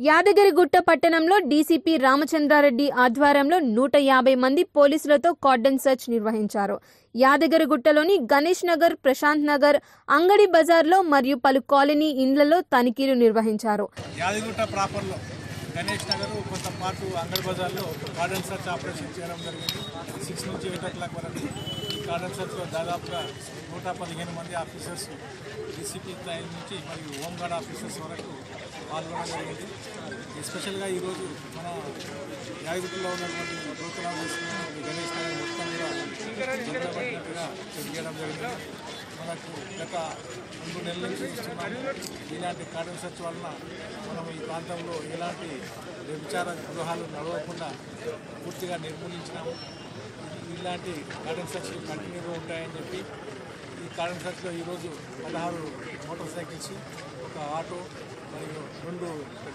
యాదగిరిగుట్ట పట్టణంలో డీసీపీ రామచంద్రారెడ్డి ఆధ్వర్యంలో 150 మంది పోలీసులతో కార్డన్ సెర్చ్ నిర్వహించారు. యాదగిరిగుట్టలోని గణేష్ నగర్, ప్రశాంత్ నగర్, అంగడి బజార్లో మరియు పలు కాలనీ ఇండ్లలో తనిఖీలు నిర్వహించారు. యాదగిరిగుట్ట ప్రాపర్లో గణేష్ నగర్ కొంత పాటు అంగడి బజార్లో కార్డన్ సెర్చ్ ఆపరేషన్ చేయడం జరిగింది. 6 నుంచి 8 o'clock వరకు ఈ కార్డన్ సెర్చ్లో దాదాపుగా 115 మంది ఆఫీసర్స్ డీసీపీ స్థాయి నుంచి మరియు హోంగార్డ్ ఆఫీసర్స్ వరకు పాల్గొనడం జరిగింది. ఎస్పెషల్గా ఈరోజు మన యాదగిరిగుట్టలో ఉన్నటువంటి ప్రోగ్రాం చేస్తున్న గణేష్ నగర్ మొత్తం కూడా జరగబడినట్టుగా చేయడం జరిగింది. మనకు గత 2 నెలల నుంచి చూస్తున్నాము. ఇలాంటి కార్డన్ సెర్చ్ వలన మనం ఈ ప్రాంతంలో ఎలాంటి వ్యభిచార గృహాలు నడవకుండా పూర్తిగా నిర్మూలించినాము. ఇలాంటి కార్డన్ సెర్చ్లు కంటిన్యూగా ఉంటాయని చెప్పి ఈ కార్డన్ సెర్చ్లో ఈరోజు 16 మోటార్ సైకిల్స్, ఒక ఆటో మరియు 2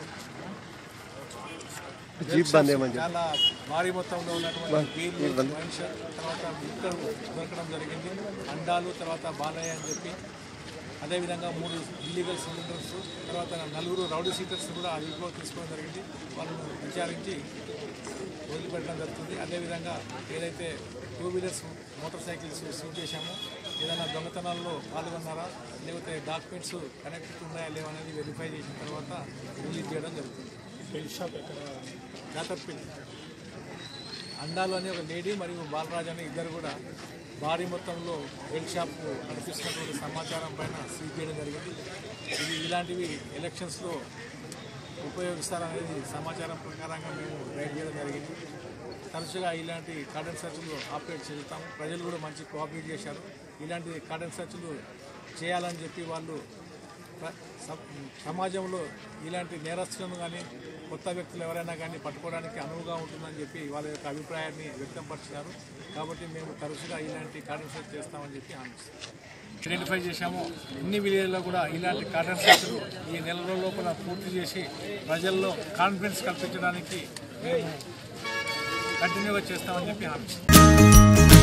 చాలా భారీ మొత్తంలో ఉన్నటువంటి బీర్లు, మనిషి తర్వాత ఇద్దరు దొరకడం జరిగింది. అండాలు, తర్వాత బాలయ్య అని చెప్పి, అదేవిధంగా 3 ఇల్లీగల్ సిలిండర్స్, తర్వాత 4 రౌడీ సీటర్స్ కూడా అదుపులో తీసుకోవడం జరిగింది. వాళ్ళను విచారించి వదిలిపెట్టడం జరుగుతుంది. అదేవిధంగా ఏదైతే 2 వీలర్స్, మోటార్ సైకిల్స్ సీజ్ చేశామో ఏదైనా దొంగతనాల్లో పాల్గొన్నారా లేకపోతే డాక్యుమెంట్స్ కనెక్ట్ ఉన్నాయా లేవనేది వెరిఫై చేసిన తర్వాత రిలీజ్ చేయడం జరుగుతుంది. పెళ్లి షాప్ ఎక్కడ? జాతరపల్లి. అండాలు అని ఒక లేడీ మరియు బాలరాజ్ అనే ఇద్దరు కూడా భారీ మొత్తంలో బెల్ట్ షాప్ నడిపిస్తున్నటువంటి సమాచారం పైన సీజ్ చేయడం జరిగింది. ఇలాంటివి ఎలక్షన్స్లో ఉపయోగిస్తారనేది సమాచారం ప్రకారంగా మేము రైడ్ చేయడం జరిగింది. తరచుగా ఇలాంటి కార్డన్ సెర్చ్లు ఆపరేట్ చేస్తాము. ప్రజలు కూడా మంచి కోఆపరేట్ చేశారు. ఇలాంటి కార్డన్ సెర్చ్లు చేయాలని చెప్పి వాళ్ళు సమాజంలో ఇలాంటి నేరస్తులను కానీ కొత్త వ్యక్తులు ఎవరైనా కానీ పట్టుకోవడానికి అనువుగా ఉంటుందని చెప్పి వాళ్ళ యొక్క అభిప్రాయాన్ని వ్యక్తపరిచారు. కాబట్టి మేము తరచుగా ఇలాంటి కార్డన్ సెర్చ్ చేస్తామని చెప్పి ఐడెంటిఫై చేశాము. అన్ని విలేజ్లో కూడా ఇలాంటి కార్డన్ సెర్చ్లు ఈ నెల రోజుల లోపల పూర్తి చేసి ప్రజల్లో కాన్ఫిడెన్స్ కల్పించడానికి మేము కంటిన్యూగా చేస్తామని చెప్పి హామీ.